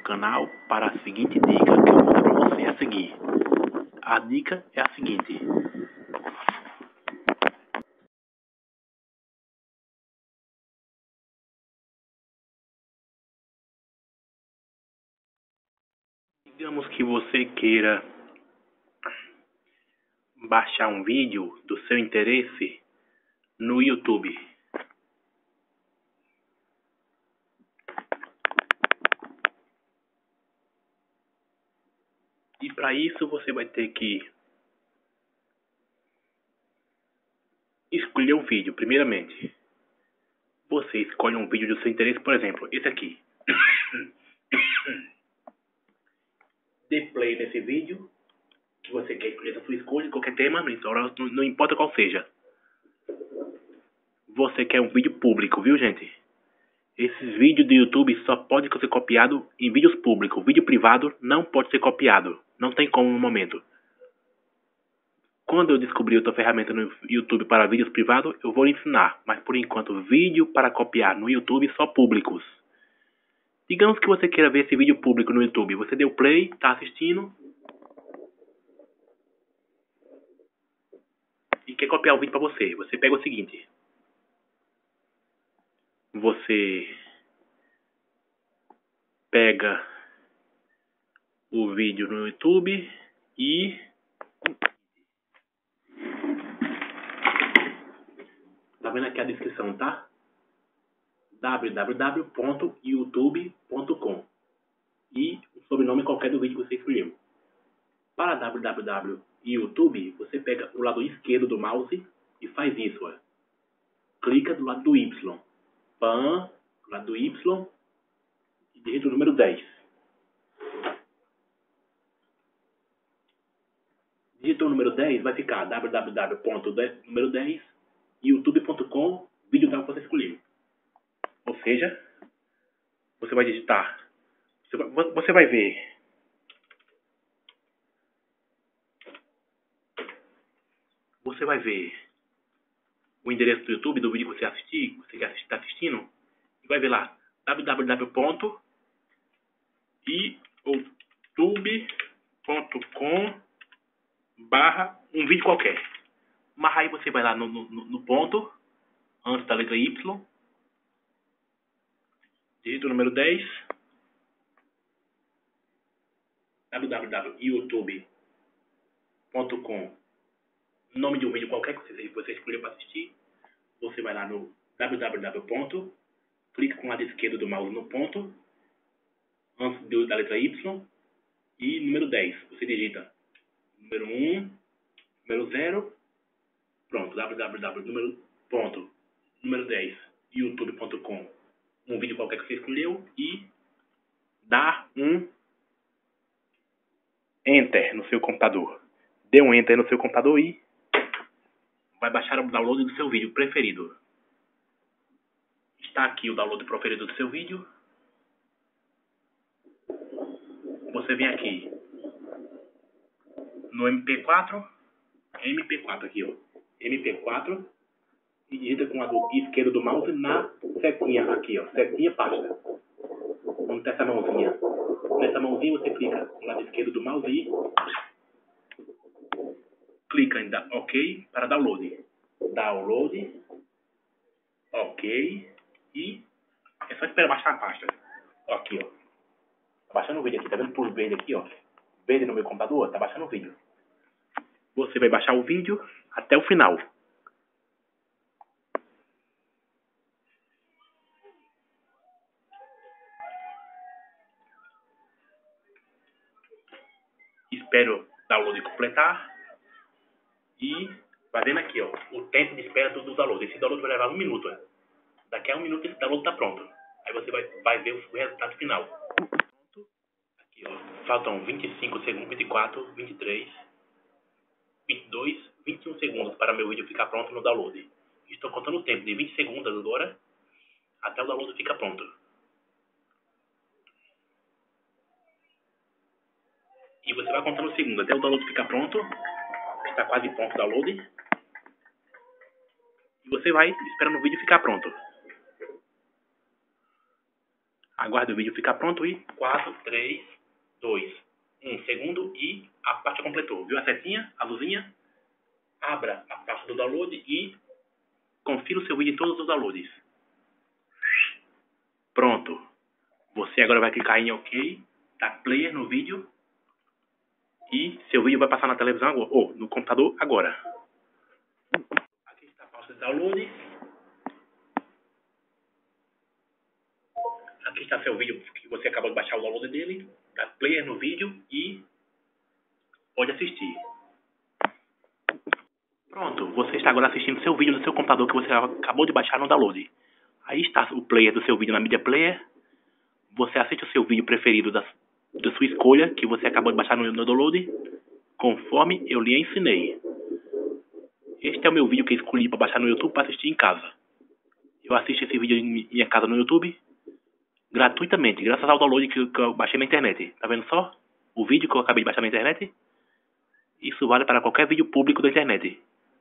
canal para a seguinte dica que eu vou dar para você a seguir. A dica é a seguinte: digamos que você queira baixar um vídeo do seu interesse no YouTube. E para isso você vai ter que escolher um vídeo. Primeiramente, você escolhe um vídeo do seu interesse, por exemplo, esse aqui. Dê play nesse vídeo que você quer escolher a sua escolha, qualquer tema, não importa qual seja. Você quer um vídeo público, viu, gente? Esses vídeos do YouTube só podem ser copiados em vídeos públicos. Vídeo privado não pode ser copiado. Não tem como no momento. Quando eu descobrir outra ferramenta no YouTube para vídeos privados, eu vou lhe ensinar. Mas por enquanto, vídeo para copiar no YouTube só públicos. Digamos que você queira ver esse vídeo público no YouTube. Você deu play, está assistindo e quer copiar o vídeo para você. Você pega o seguinte. Você pega o vídeo no YouTube e tá vendo aqui a descrição, tá? www.youtube.com e o sobrenome qualquer do vídeo que você escolheu. Para www.youtube, você pega o lado esquerdo do mouse e faz isso, ó. Clica do lado do Y. Pan, do lado do Y e digita o número 10. Digitou o número 10, vai ficar www.número10youtube.com, vídeo tal que você escolheu. Ou seja, você vai digitar, você vai ver o endereço do YouTube do vídeo que você está assistindo, e vai ver lá www.youtube.com/um vídeo qualquer. Mas aí você vai lá no ponto, antes da letra Y, digita o número 10, www.youtube.com, nome de um vídeo qualquer que você escolheu para assistir. Você vai lá no www. Clica com o lado esquerdo do mouse no ponto, antes da letra Y, e número 10. Você digita número 1, número 0, pronto, www.número10youtube.com, um vídeo qualquer que você escolheu, e dá um Enter no seu computador. Dê um Enter no seu computador e vai baixar o download do seu vídeo preferido. Está aqui o download preferido do seu vídeo. Você vem aqui no MP4 aqui, ó, MP4, e digita com o lado esquerdo do mouse na setinha aqui, ó, setinha pasta. Onde tá essa mãozinha? Nessa mãozinha você clica no lado esquerdo do mouse e clica em OK para download. Download, OK, e é só esperar baixar a pasta. Aqui, ó. Tá baixando o vídeo aqui, tá vendo por verde aqui, ó? Verde no meu computador, tá baixando o vídeo. Você vai baixar o vídeo até o final. Espero o download completar. E vai vendo aqui, ó, o tempo de espera do download. Esse download vai levar 1 minuto. Ó. Daqui a 1 minuto esse download tá pronto. Aí você vai ver o resultado final. Aqui, ó. Faltam 25 segundos, 24, 23, 22, 21 segundos para meu vídeo ficar pronto no download. Estou contando o tempo de 20 segundos agora até o download ficar pronto. E você vai contando o segundo até o download ficar pronto. Está quase pronto o download. E você vai esperando o vídeo ficar pronto. Aguarde o vídeo ficar pronto e 4, 3, 2, 1 segundo e a pasta completou. Viu a setinha, a luzinha? Abra a pasta do download e confira o seu vídeo em todos os downloads. Pronto. Você agora vai clicar em OK, dar player no vídeo e seu vídeo vai passar na televisão agora, ou no computador agora. Aqui está a pasta de download. Aqui está seu vídeo que você acabou de baixar o download dele. Dá player no vídeo e pode assistir. Pronto, você está agora assistindo seu vídeo no seu computador que você acabou de baixar no download. Aí está o player do seu vídeo na mídia player. Você assiste o seu vídeo preferido da sua escolha, que você acabou de baixar no download, conforme eu lhe ensinei. Este é o meu vídeo que eu escolhi para baixar no YouTube para assistir em casa. Eu assisto esse vídeo em minha casa no YouTube gratuitamente, graças ao download que eu baixei na internet. Tá vendo só? O vídeo que eu acabei de baixar na internet. Isso vale para qualquer vídeo público da internet.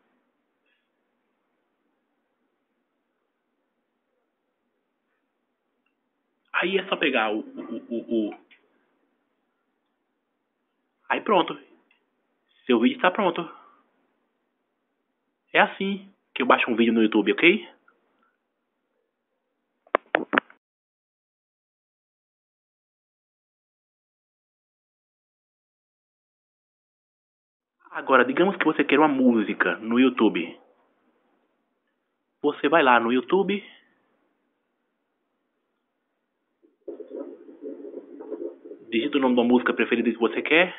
Aí é só pegar Aí pronto. Seu vídeo está pronto. É assim que eu baixo um vídeo no YouTube, ok? Agora, digamos que você quer uma música no YouTube. Você vai lá no YouTube. Digita o nome da música preferida que você quer.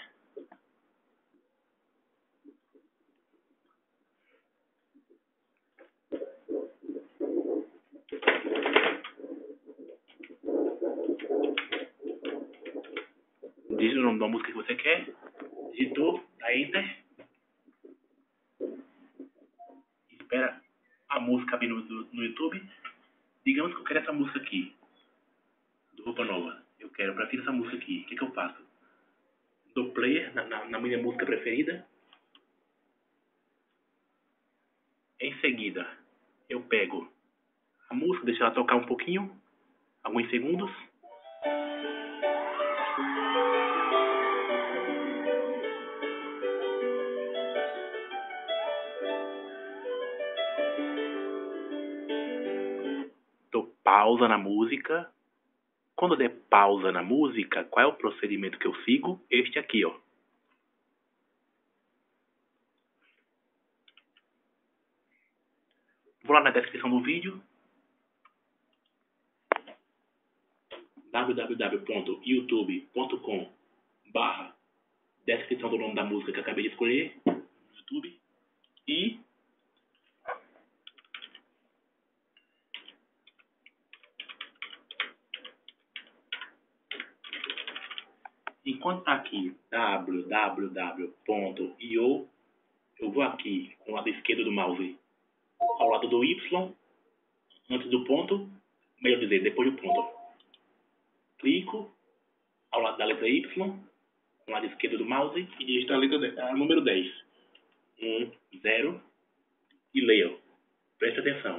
Digita o nome da música que você quer. Digitou, dá Enter. Espera a música abrir no YouTube. Digamos que eu quero essa música aqui. Do Roupa Nova. Eu prefiro essa música aqui. O que eu faço? Dou player na minha música preferida. Em seguida, eu pego a música, deixo ela tocar um pouquinho. Alguns segundos. Dou pausa na música. Quando eu der pausa na música, qual é o procedimento que eu sigo? Este aqui, ó. Vou lá na descrição do vídeo. www.youtube.com/descrição do nome da música que eu acabei de escolher no YouTube. E enquanto está aqui www.io, eu vou aqui com o lado esquerdo do mouse ao lado do Y, antes do ponto, melhor dizer, depois do ponto. Clico ao lado da letra Y, com o lado esquerdo do mouse, e digito a letra número 10. 1, 0, e leio. Preste atenção.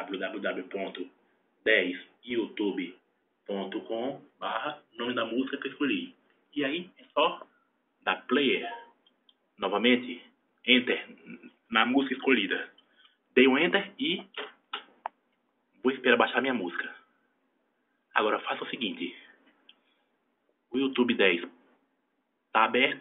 www.10youtube.com/nome da música que eu escolhi. E aí é só dar player. Novamente, enter na música escolhida. Dei um enter e vou esperar baixar minha música. Agora faça o seguinte. O YouTube 10 está aberto.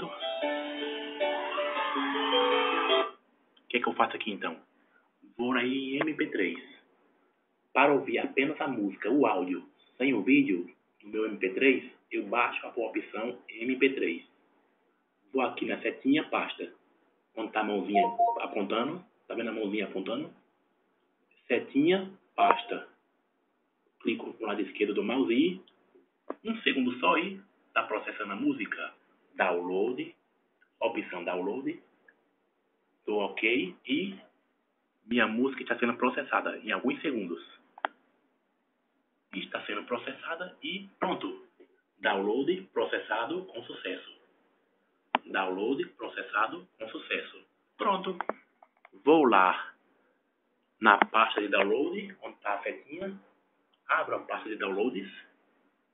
O que eu faço aqui então? Vou aí em MP3. Para ouvir apenas a música, o áudio, sem o vídeo, no meu MP3, eu baixo a opção MP3. Vou aqui na setinha pasta, onde está a mãozinha apontando. Tá vendo a mãozinha apontando? Setinha pasta. Clico no lado esquerdo do mouse e um segundo só e está processando a música. Download, opção download. Dou OK e minha música está sendo processada em alguns segundos. Está sendo processada e pronto. Download processado com sucesso. Download processado com sucesso. Pronto. Vou lá na pasta de download, onde está a setinha. Abro a pasta de downloads.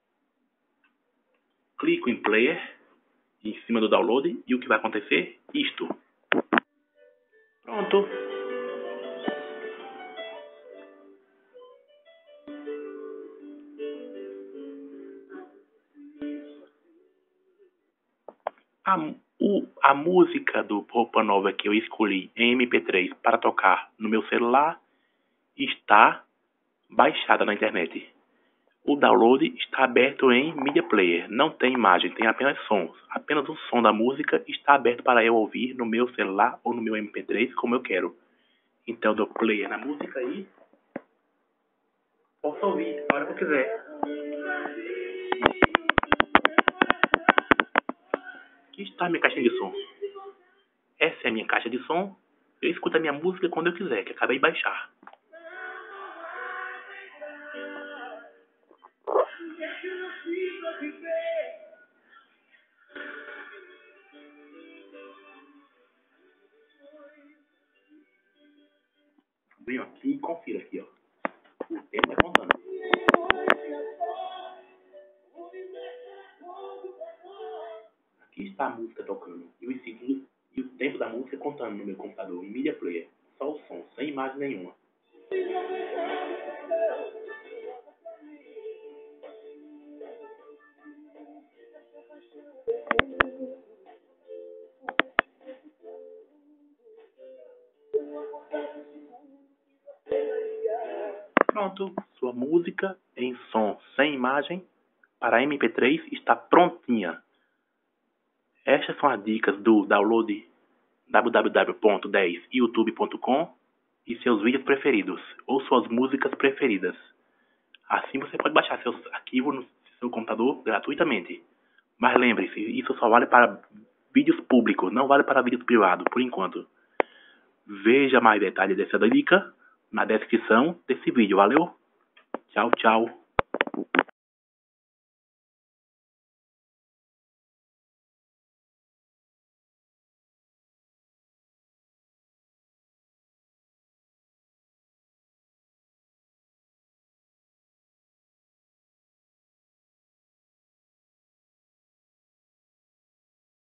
clico em player, em cima do download, e o que vai acontecer? Isto. Pronto. A música do Roupa Nova que eu escolhi em MP3 para tocar no meu celular está baixada na internet. O download está aberto em Media Player. Não tem imagem, tem apenas sons. Apenas o som da música está aberto para eu ouvir no meu celular ou no meu MP3 como eu quero. Então eu dou player na música e posso ouvir a hora que eu quiser. Aqui está a minha caixa de som. Essa é a minha caixa de som. Eu escuto a minha música quando eu quiser, que acabei de baixar. Vem aqui e confira aqui, ó. O tempo vai contando. Aqui está a música tocando. E os segundos e o tempo da música contando no meu computador, em Media Player. Só o som, sem imagem nenhuma. Pronto, sua música em som sem imagem para MP3 está prontinha. Estas são as dicas do download www.10youtube.com e seus vídeos preferidos ou suas músicas preferidas. Assim você pode baixar seus arquivos no seu computador gratuitamente. Mas lembre-se, isso só vale para vídeos públicos, não vale para vídeos privados, por enquanto. Veja mais detalhes dessa dica na descrição desse vídeo. Valeu? Tchau, tchau.